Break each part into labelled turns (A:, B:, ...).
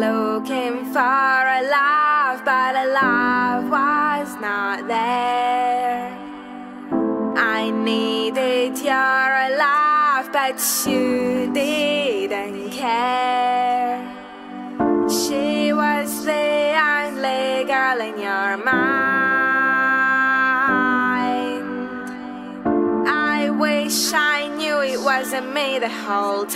A: looking for a love, but a love was not there. I needed your love, but you didn't care. She was the only girl in your mind. I wish I knew it wasn't me the whole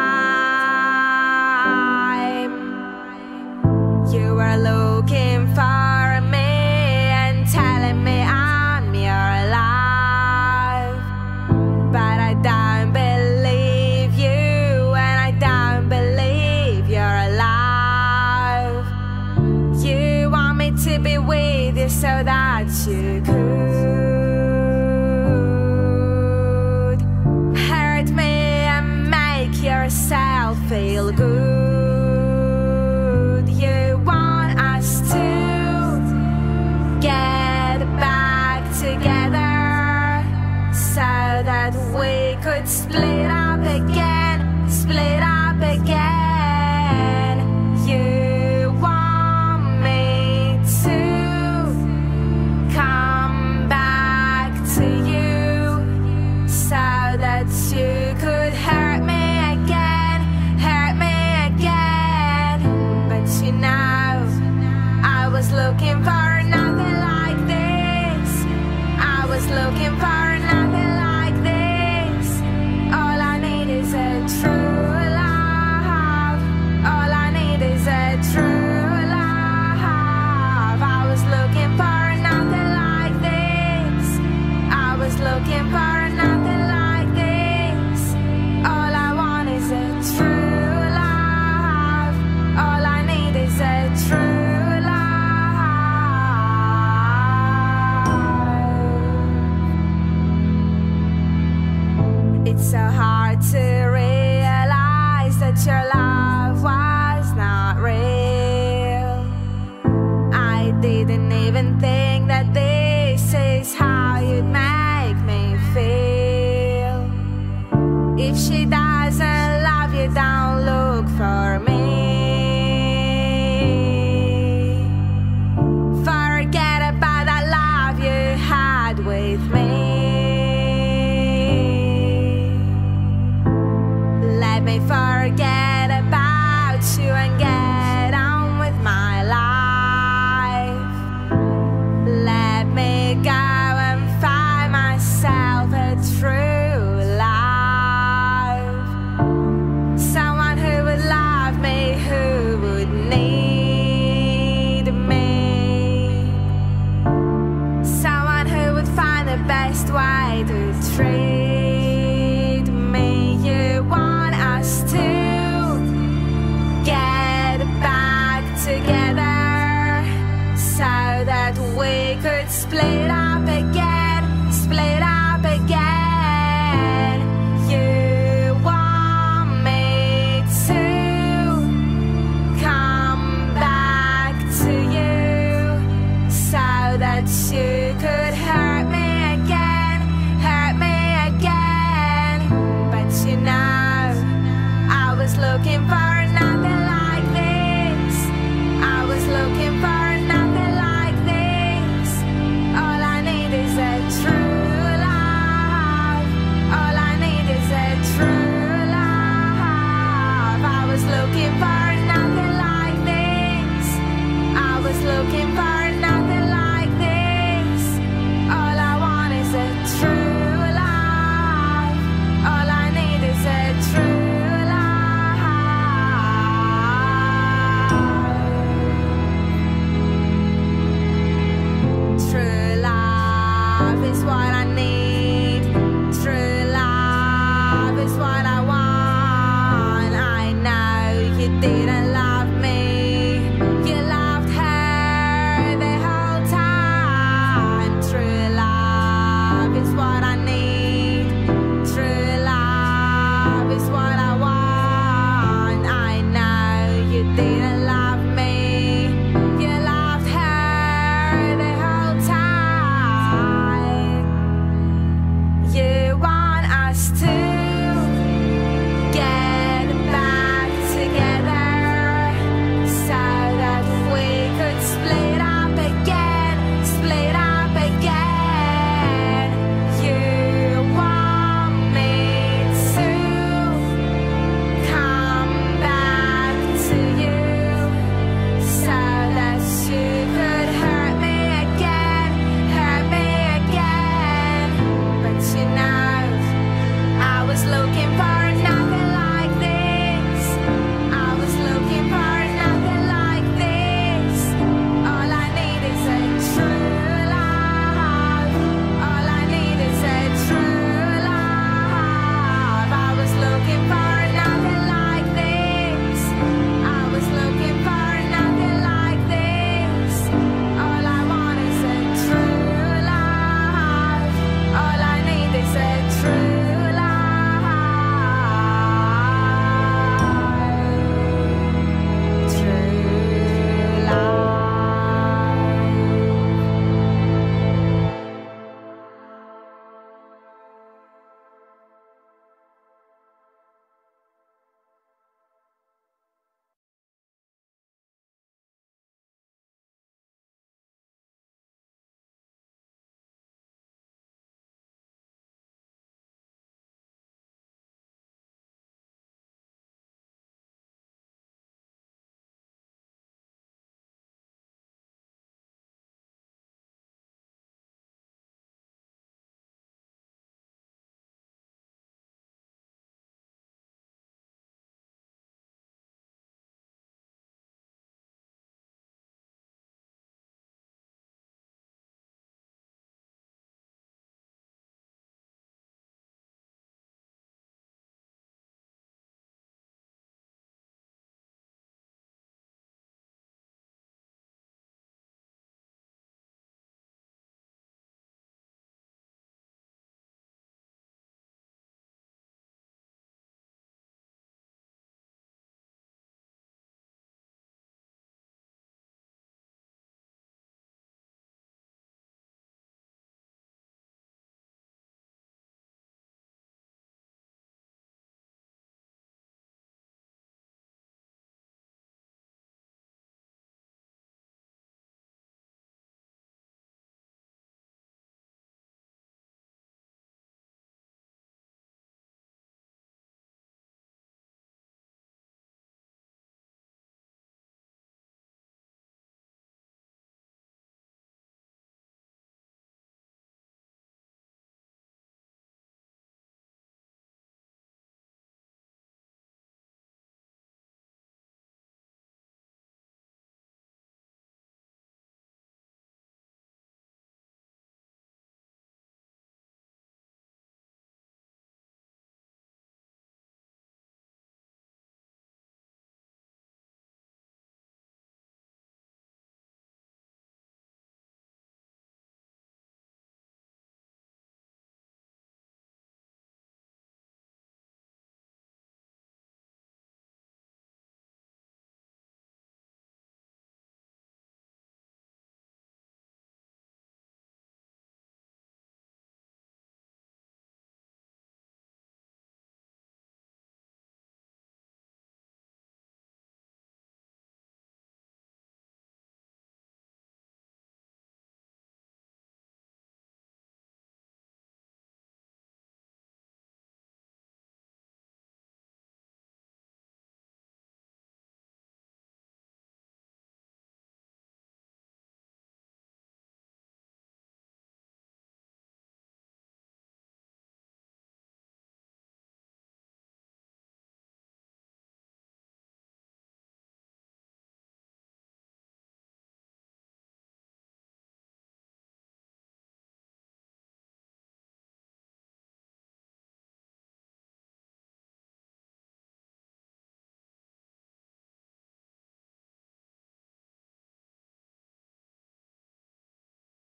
A: time. You were looking for me and telling me I'm your love, but I don't believe you, and I don't believe you're alive. You want me to be with you so that you could hurt me and make yourself feel good. You want us to get back together so that we could split up again, split up again. You want me to come back to you so that you could hurt me again, hurt me again. But you know, I was looking for nothing like this. I was looking for nothing like this. All I need is a true love. All I need is a true love. I was looking for nothing like this. I was looking for nothing like this. All I want is a true love. All I need is a true love. It's so hard to realize that your love was not real.